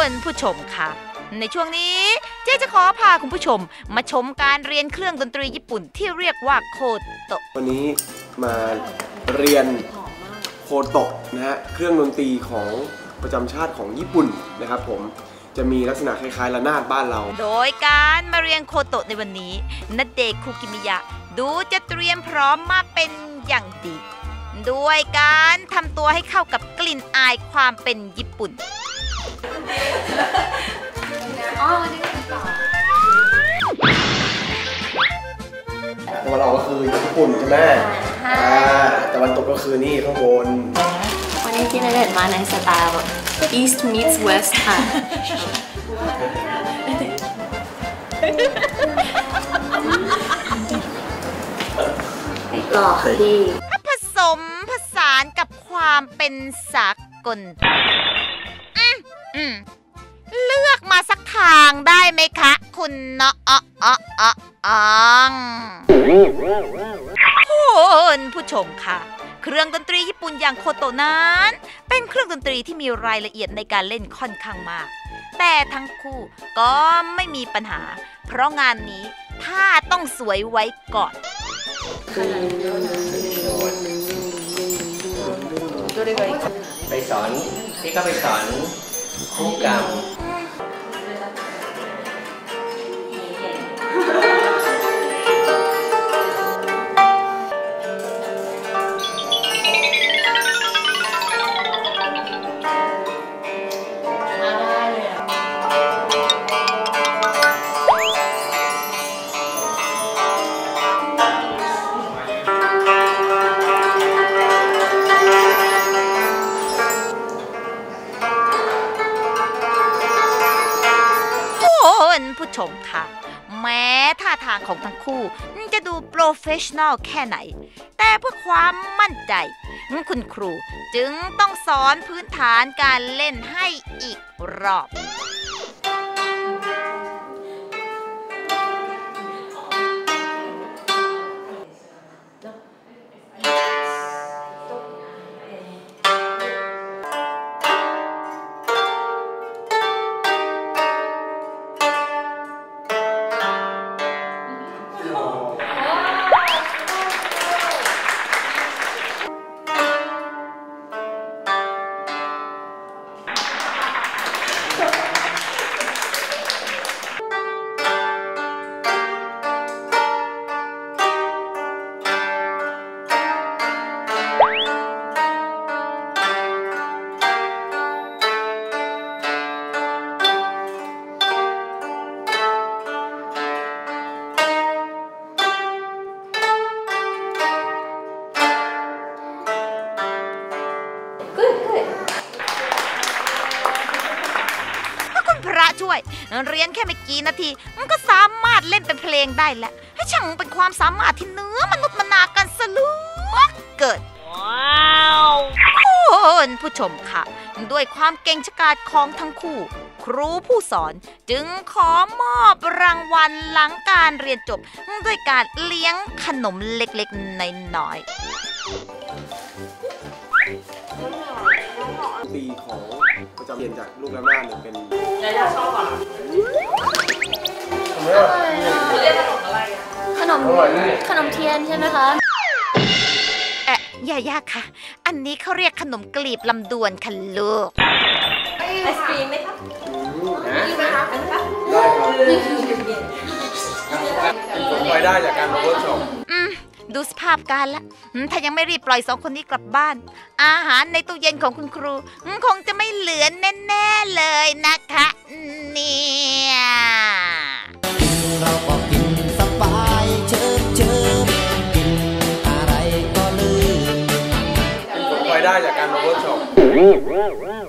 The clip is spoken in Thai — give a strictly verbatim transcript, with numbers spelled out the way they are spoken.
ณผู้ชมค่ะในช่วงนี้เจ๊จะขอพาคุณผู้ชมมาชมการเรียนเครื่องดนตรีญี่ปุ่นที่เรียกว่าโคโตะวันนี้มาเรียนโคโตะนะฮะเครื่องดนตรีของประจำชาติของญี่ปุ่นนะครับผมจะมีลักษณะคล้ายๆระนาดบ้านเราโดยการมาเรียนโคโตะในวันนี้ณเดชน์ คุกิมิยะดูจะเตรียมพร้อมมาเป็นอย่างดีด้วยการทำตัวให้เข้ากับกลิ่นอายความเป็นญี่ปุ่นอ๋อตะวันออกก็คือญี่ปุ่นใช่ไหมตะวันตกก็คือนี่ข้างบนวันนี้ที่ณเดชน์มาในสไตล์แบบ East meets West ค่ะหล่อดีผสมผสานกับความเป็นสากลอืมอืมเลือกมาสักทางได้ไหมคะคุณเนาะอ๋ออ๋ออ๋ออ๋องคุณผู้ชมค่ะเครื่องดนตรีญี่ปุ่นอย่างโคโตะนั้นเป็นเครื่องดนตรีที่มีรายละเอียดในการเล่นค่อนข้างมากแต่ทั้งคู่ก็ไม่มีปัญหาเพราะงานนี้ถ้าต้องสวยไว้ก่อนไปสอนพี่ก็ไปสอนคู่กรรมผู้ชมค่ะแม้ท่าทางของทั้งคู่จะดูโปรเฟชชั่นอลแค่ไหนแต่เพื่อความมั่นใจคุณครูจึงต้องสอนพื้นฐานการเล่นให้อีกรอบช่วยเรียนแค่ไม่กี่นาทีมันก็สามารถเล่นเป็นเพลงได้แล้วให้ช่างเป็นความสามารถที่เนื้อมนุษย์มนากันสลุกเกิดว้าวคุณผู้ชมค่ะด้วยความเก่งฉกาจของทั้งคู่ครูผู้สอนจึงขอมอบรางวัลหลังการเรียนจบด้วยการเลี้ยงขนมเล็กๆน้อยๆตีของประจำเรียนจากลูกระนาดเนี่ยเป็นยายาชอบอ่ะเรียกขนมอะไรอ่ะขนมขนมเทียนใช่ไหมคะเอ๊ะยายาค่ะอันนี้เขาเรียกขนมกลีบลำดวนค่ะลูกไอศกรีมไหมคะมีไหมคะได้ครับผมไปได้จากการมาเวิร์กช็อปดูสภาพการละถ้ายังไม่รีบปล่อยสองคนนี้กลับบ้านอาหารในตู้เย็นของคุณครูคงจะไม่เหลือแน่ๆเลยนะคะเนี่ยเราก็กินสบายเชิบเชิบกินอะไรก็ลืมผมไปได้จากการมาเวิร์กช็อป